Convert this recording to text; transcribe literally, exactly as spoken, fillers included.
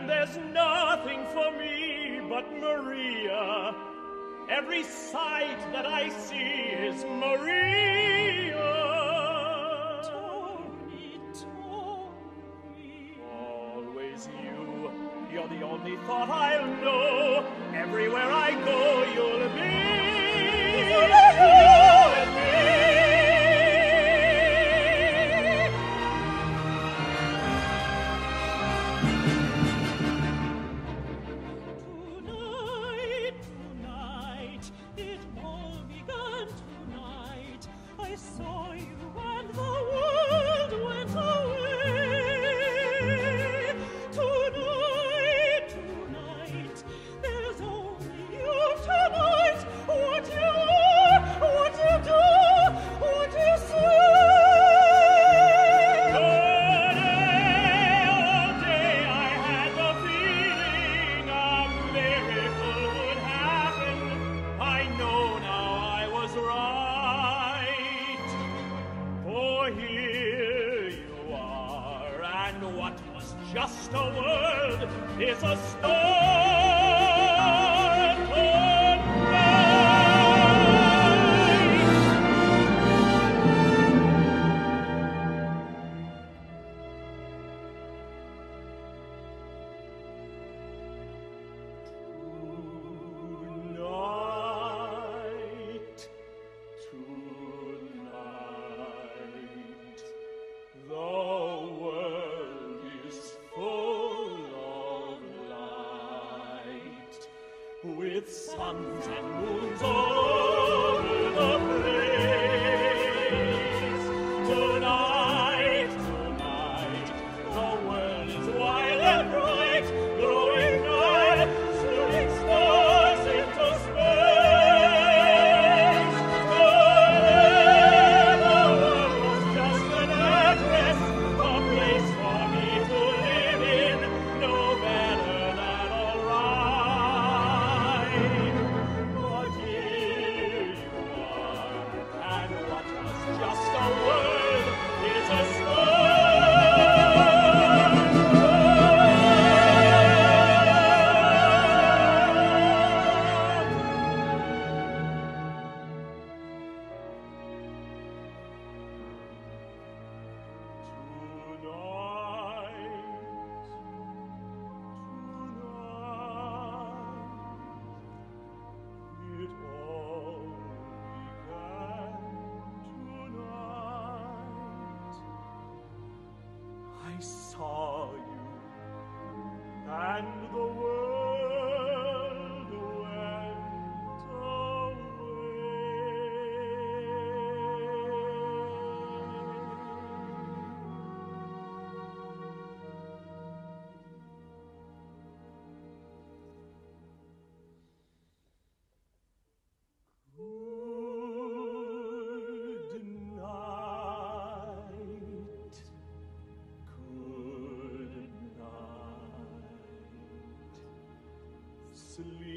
and there's nothing for me but Maria. Every sight that I see is Maria. Tony, Tony. Always you, you're the only thought I'll know. Everywhere I go, you'll be. You and me. Tonight, tonight, it all began tonight. I saw you and the world went away. Tonight, tonight, there's only you tonight. What you are, what you do, what you say. All day, all day, I had the feeling a miracle would happen. I know now I was right. For here you are, and what was just a word is a storm tonight. Tonight, tonight, the world is full of light, with suns and moons all over the place. Tonight, tonight, the world is wild and bright, growing night, shooting stars into space. Forever was just an address, a place for me to live in, no better than all right. But here you are, and what was just a word is a Tonight, it all began tonight. I saw you, and the world went Good night, good night. Sleep.